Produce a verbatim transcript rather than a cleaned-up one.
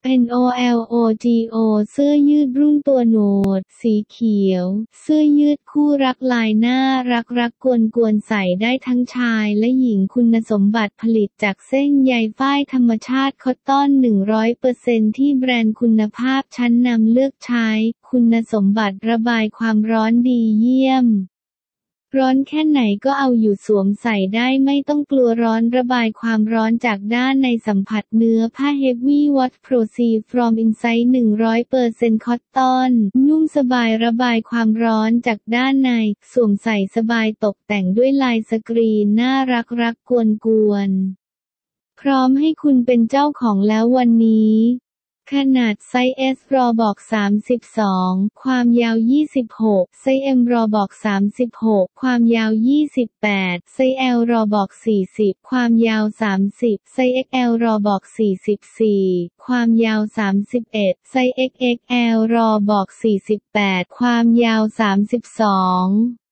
เอ็น โอ แอล โอ จี โอ เสื้อยืดรุ่นตัวโหนดสีเขียวเสื้อยืดคู่รักลายน่ารักรักกวนกวนใส่ได้ทั้งชายและหญิงคุณสมบัติผลิตจากเส้นใยฝ้ายธรรมชาติคอตตอน หนึ่งร้อยเปอร์เซ็นต์ ที่แบรนด์คุณภาพชั้นนำเลือกใช้คุณสมบัติระบายความร้อนดีเยี่ยมร้อนแค่ไหนก็เอาอยู่สวมใส่ได้ไม่ต้องกลัวร้อนระบายความร้อนจากด้านในสัมผัสเนื้อผ้า Heavy Wash Proceed from Inside หนึ่งร้อยเปอร์เซ็นต์ คอตตอนนุ่มสบายระบายความร้อนจากด้านในสวมใส่สบายตกแต่งด้วยลายสกรีนน่ารักรักกวนกวนพร้อมให้คุณเป็นเจ้าของแล้ววันนี้ขนาดไซส์ เอส รอบอกสามสิบสองความยาวยี่สิบหกไซส์ เอ็ม รอบอกสามสิบหกความยาวยี่สิบแปดไซส์ แอล รอบอกสี่สิบความยาวสามสิบไซส์ เอ็กซ์ แอล รอบอกสี่สิบสี่ความยาวสามสิบเอ็ดไซส์ เอ็กซ์ เอ็กซ์ แอล รอบอกสี่สิบแปดความยาวสามสิบสอง